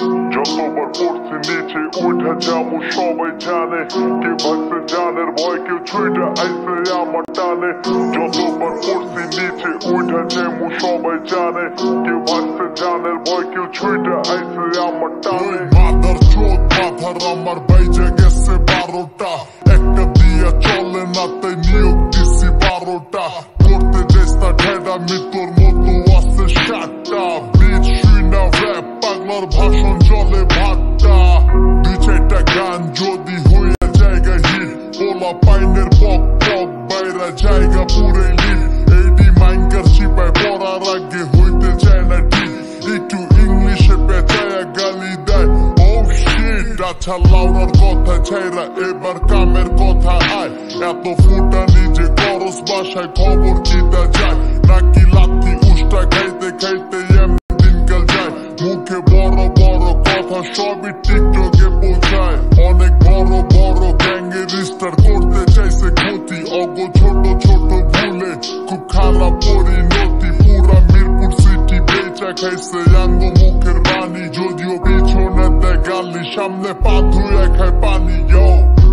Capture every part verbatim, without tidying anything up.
যতবার পড়ছি নিচে উঠা যাবো সবাই জানে কে ভাগছে জানের ভয় কেউ ছুঁইটা আইসে আমার টানে যতবার পড়ছি নিচে উঠা যাবো সবাই জানে কেউ ভাগছে জানের ভয় কেউ ছুঁইটা আইসে আমার টানে মাদার চোদ মাথার আমার বাইজে গেছে বারোটা একটা দিয়া চলে না তাই নিয়োগ দিছি বারোটা করতে যাইস না ঢেডা মৃত্যুর মতো আছে সাতটা বিচ শুই না র‍্যাপ পাগলার ভাষণ চলে ভাট্টা দুই চারটা গান যদি হইয়া জায়গা হিট পোলা পাইনের পক পক বাইরা জায়গা পুরে লিট এইডি মাইঙ্গার চিপায় পড়ার আগে হইতে চায় না ঠিক একটু ইংলিশে পেঁচায়া গালি দেয় ও শিট আচ্ছা লাউরার কথা ছাইরা এবার কামের কথা আয় এত ফুটা নিজে করস বাসায় খবর কিতা যায় নাকি লাথি উষ্টা খাইতে খাইতে দিনকাল যায় মুখে বড় বড় কথা সবই টিকটকে পৌঁছায় অনেক বড় বড় গ্যাংয়ে রিস্টার করতে চাইছে ক্ষতি অগ ছোট ছোট ভুলে খুব খারাপ পরিণতি পুরা মিরপুর সিটি বেচা খাইছে আঙ্গ মুখের বাণী যদিও পিছনে দেয় গালি সামনে পা ধুয়ে খায় পানি ইয়ো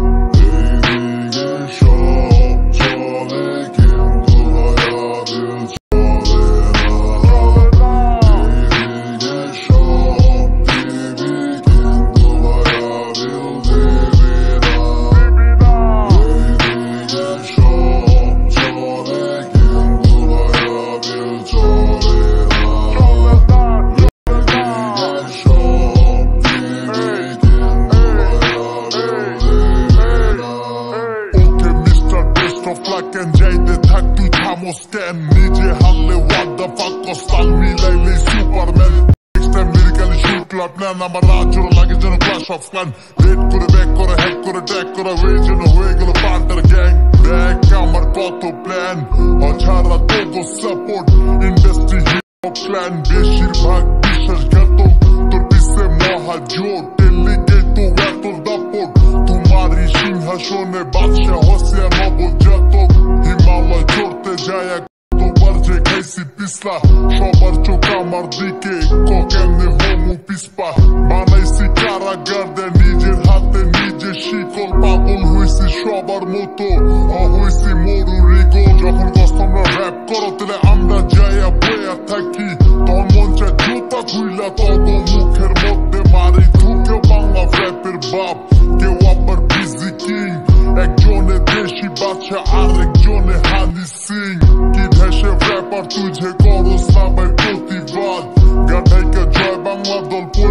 নিজে হারলে what the fuck কস্তাল মিলাইলে সুপারম্যান লিরিক্যালি শুট ক্লাব নেন আমার রাজর লাগে যেন ক্লাশ অফ ক্লান রেড করে ব্যাক করে হ্যাক করে ট্যাগ করা হয়ে যেন হয়ে গেল পান্টার গ্যাং ব্যাক আমার কত প্ল্যান অছাড়া তো সাপোর্ট ইন্ডাস্ট্রি হিপ প্ল্যান বেশিরভাগ বিশ্বাসঘাত তোর পিছে মহাজোট টেলিগে তো এত দাপট তোমারই সিংহাসনে বাদশাহ হসিয়া নবজাতক হিমালয় চড়তে যায় তোবার যে খাইছি পিছলা সবার চোখ আমার দিকে কেমনে হোমু পিসপা বানাইছি কারাগার দেয় নিজের হাতে নিজে শিকল পাগল হইছি সবার মতো হইছি মরুরি গোল যখন কষ্টমরা র‍্যাপ করো তাহলে আমরা যাইয়া বইয়া থাকি তখন মন চায় জুতা খুইলা তত মুখের মধ্যে মারি ঢুকে বাংলা র‍্যাপের বাপ কেউ আবার বিজি কিং একজনে দেশি বাচ্চা আরেকজনে হানি সিং কি দেশে র‍্যাপার তুই যে করস না ভাই প্রতিবাদ গাঠাইকা জয় বাংলা দল